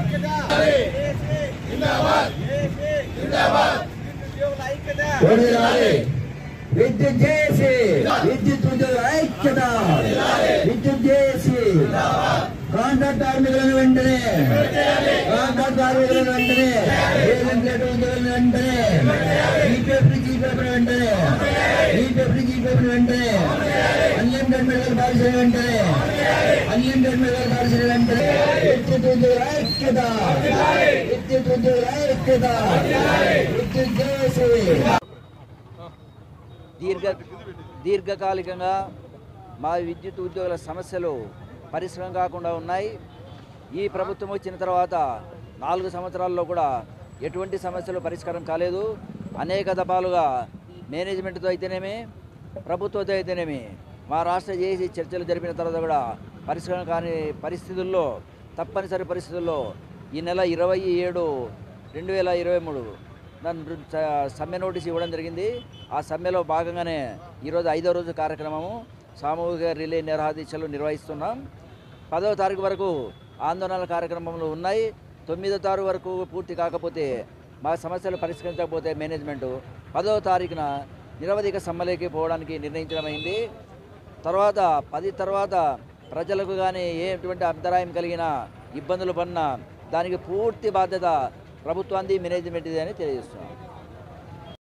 విద్యుత్ చేసి విద్యుత్ ఉద్యోగుల ఐక్యత, విద్యుత్ చేసి కాంట్రాక్ట్ కార్మికులను వెంటనే, కాంట్రాక్ట్ కార్మికులను వెంటనే, ఏజెంట్ల ఉద్యోగులను వెంటనే, జీపీఎఫ్ వెంటనే, జీపీఎఫ్ వెంటనే, అన్లిమిటెడ్ మెడికల్ పాలసీ వెంటనే, అన్లిమిటెడ్ మెడికల్ పాలసీ వెంటనే, విద్యుత్ ఉద్యోగుల ఐక్యత, విద్యుత్ ఉద్యోగుల ఐక్యత, విద్యుత్ చేసి దీర్ఘకాలికంగా మా విద్యుత్ ఉద్యోగుల సమస్యలు పరిష్కారం కాకుండా ఉన్నాయి. ఈ ప్రభుత్వం వచ్చిన తర్వాత 4 సంవత్సరాల్లో కూడా ఎటువంటి సమస్యలు పరిష్కారం కాలేదు. అనేక దఫాలుగా మేనేజ్మెంట్తో అయితేనేమి, ప్రభుత్వంతో అయితేనేమి మా రాష్ట్ర జేఏసీ చర్చలు జరిపిన తర్వాత కూడా పరిష్కారం కాని పరిస్థితుల్లో, తప్పనిసరి పరిస్థితుల్లో ఈ నెల 27, 2023 నన్ను సమ్మె నోటీస్ ఇవ్వడం జరిగింది. ఆ సమ్మెలో భాగంగానే ఈరోజు 5వ రోజు కార్యక్రమము సామూహిక రిలే నిరాదీక్షలు నిర్వహిస్తున్నాం. 10వ తారీఖు వరకు ఆందోళనల కార్యక్రమాలు ఉన్నాయి. 9వ తారీఖు వరకు పూర్తి కాకపోతే, మా సమస్యలు పరిష్కరించకపోతే మేనేజ్మెంటు 10వ తారీఖున నిరవధిక సమ్మెలోకి పోవడానికి నిర్ణయించడమైంది. తర్వాత 10 తర్వాత ప్రజలకు కానీ ఎటువంటి అంతరాయం కలిగినా, ఇబ్బందులు పడినా దానికి పూర్తి బాధ్యత ప్రభుత్వాన్ని, మేనేజ్మెంట్ది అని తెలియజేస్తున్నాం.